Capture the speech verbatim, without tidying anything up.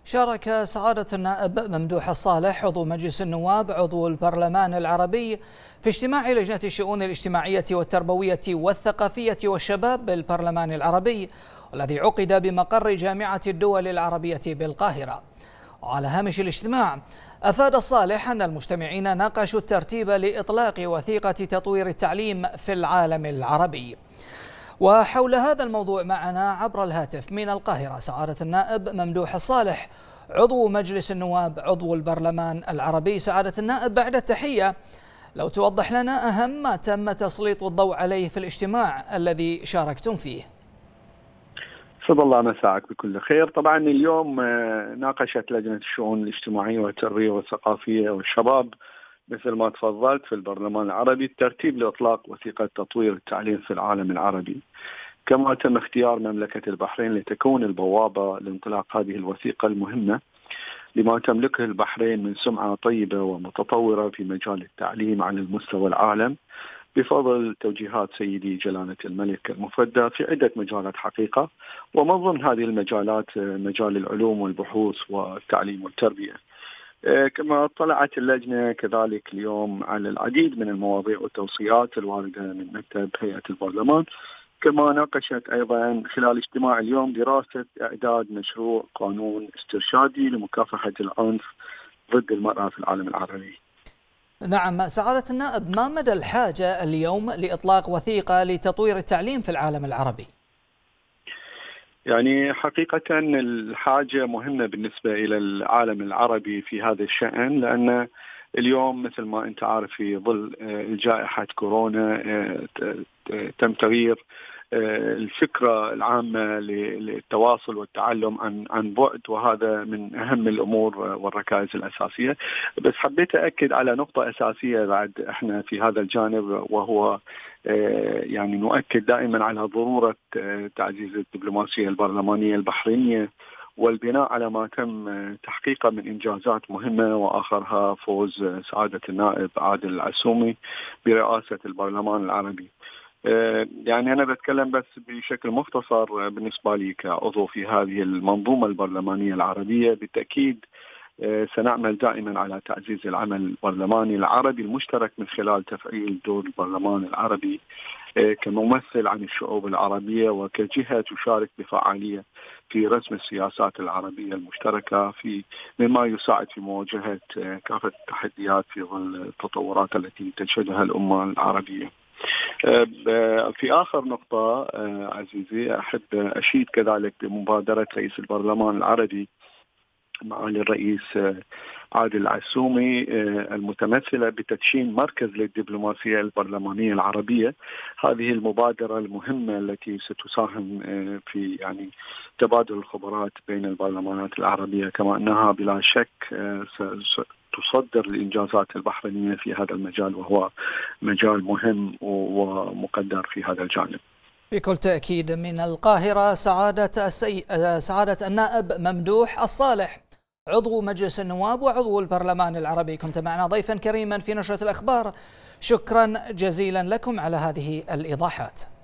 شارك سعادة النائب ممدوح الصالح عضو مجلس النواب عضو البرلمان العربي في اجتماع لجنة الشؤون الاجتماعية والتربوية والثقافية والشباب بالبرلمان العربي، والذي عقد بمقر جامعة الدول العربية بالقاهرة. وعلى هامش الاجتماع أفاد الصالح أن المجتمعين ناقشوا الترتيب لإطلاق وثيقة تطوير التعليم في العالم العربي. وحول هذا الموضوع معنا عبر الهاتف من القاهرة سعادة النائب ممدوح الصالح عضو مجلس النواب عضو البرلمان العربي. سعادة النائب، بعد التحية، لو توضح لنا أهم ما تم تسليط الضوء عليه في الاجتماع الذي شاركتم فيه. سعد الله مساءك بكل خير. طبعا اليوم ناقشت لجنة الشؤون الاجتماعية والتربية والثقافية والشباب مثل ما تفضلت في البرلمان العربي الترتيب لإطلاق وثيقة تطوير التعليم في العالم العربي، كما تم اختيار مملكة البحرين لتكون البوابة لانطلاق هذه الوثيقة المهمة لما تملكه البحرين من سمعة طيبة ومتطورة في مجال التعليم على المستوى العالم، بفضل توجيهات سيدي جلالة الملك المفدى في عدة مجالات حقيقة، ومن ضمن هذه المجالات مجال العلوم والبحوث والتعليم والتربية. كما اطلعت اللجنة كذلك اليوم على العديد من المواضيع والتوصيات الواردة من مكتب هيئة البرلمان، كما ناقشت أيضا خلال اجتماع اليوم دراسة إعداد مشروع قانون استرشادي لمكافحة العنف ضد المرأة في العالم العربي. نعم سعادة النائب، ما مدى الحاجة اليوم لإطلاق وثيقة لتطوير التعليم في العالم العربي؟ يعني حقيقة الحاجة مهمة بالنسبة إلى العالم العربي في هذا الشأن، لأن اليوم مثل ما أنت عارف في ظل جائحة كورونا تم تغيير الفكرة العامة للتواصل والتعلم عن عن بعد، وهذا من أهم الأمور والركائز الأساسية. بس حبيت أكد على نقطة أساسية بعد إحنا في هذا الجانب، وهو يعني نؤكد دائما على ضرورة تعزيز الدبلوماسية البرلمانية البحرينية والبناء على ما تم تحقيقه من إنجازات مهمة، وآخرها فوز سعادة النائب عادل العسومي برئاسة البرلمان العربي. يعني أنا بتكلم بس بشكل مختصر بالنسبة لي كعضو في هذه المنظومة البرلمانية العربية. بالتأكيد سنعمل دائما على تعزيز العمل البرلماني العربي المشترك من خلال تفعيل دور البرلمان العربي كممثل عن الشعوب العربية وكجهة تشارك بفعالية في رسم السياسات العربية المشتركة، في مما يساعد في مواجهة كافة التحديات في ظل التطورات التي تشهدها الأمة العربية. في آخر نقطة عزيزي أحب أشيد كذلك بمبادرة رئيس البرلمان العربي معالي الرئيس عادل العسومي المتمثلة بتدشين مركز للدبلوماسية البرلمانية العربية. هذه المبادرة المهمة التي ستساهم في يعني تبادل الخبرات بين البرلمانات العربية، كما أنها بلا شك تصدر الإنجازات البحرينية في هذا المجال، وهو مجال مهم ومقدر في هذا الجانب. بكل تأكيد. من القاهرة سعادة السي... سعادة النائب ممدوح الصالح عضو مجلس النواب وعضو البرلمان العربي، كنت معنا ضيفا كريما في نشرة الأخبار. شكرا جزيلا لكم على هذه الإيضاحات.